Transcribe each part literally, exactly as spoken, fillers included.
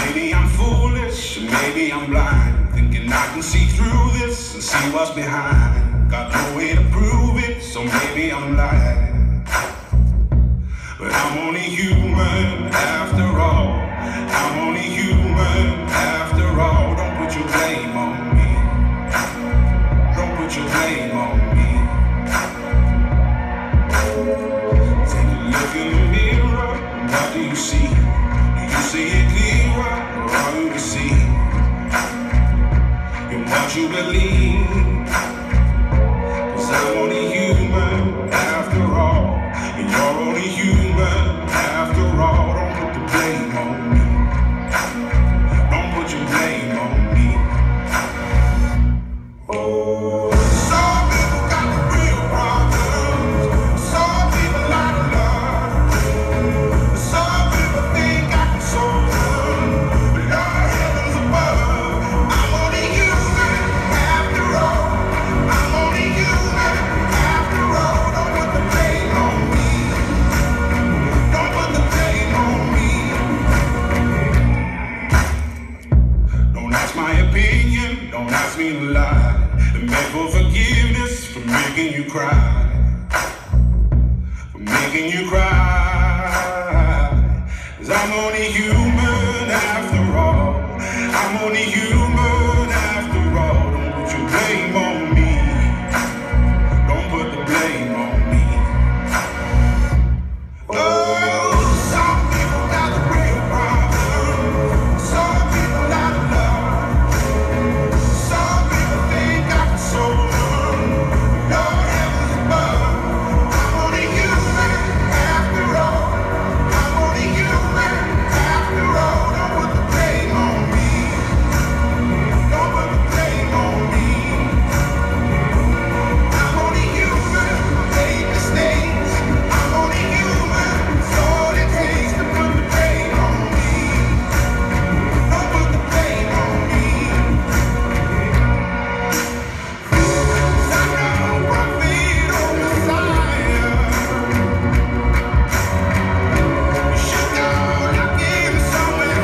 maybe I'm foolish, maybe I'm blind, thinking I can see through this and see what's behind. Got no way to prove it, so maybe I'm lying. But I'm only human after all. I'm only human after all. Don't put your blame on me. Don't put your blame on me. Take a look in the mirror, what do you see? Do you see it clearer, or are you deceived in what you believe? Cause I'm only human after all, and you're only human after all. Don't put the blame on me. Don't put your blame on me. Oh, some people got the real problems. Some people out of love. Some people think I can solve them. But Lord heavens above, I'm only human after all. I'm only human after all. Don't put the blame on me. Don't put the blame on me. Don't ask my opinion, don't ask me to lie. And beg for forgiveness for making you cry. For making you cry. Cause I'm only human after all. I'm only human after all. Don't put your blame on me. Don't put the blame on me. Oh, some people got the real problem. Some people out of love. Some people think I can solve them. Lord heavens above, I'm only human after all. I'm only human after all. Don't put the blame on me. Don't put the blame on me. I'm only human, make mistakes. I'm only human, it's all it takes to put the blame on me. Don't put the blame on me. Cause I'm no prophet or Messiah. You should go looking somewhere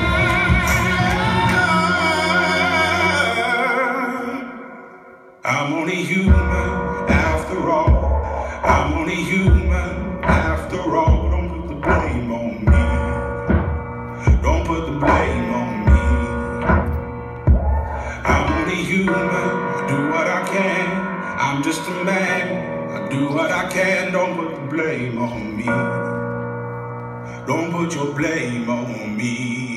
higher. I'm only human after all. I'm only human after all. Don't put the blame on me. Don't put the blame on me. I'm only human. I do what I can. I'm just a man. I do what I can. Don't put the blame on me. Don't put your blame on me.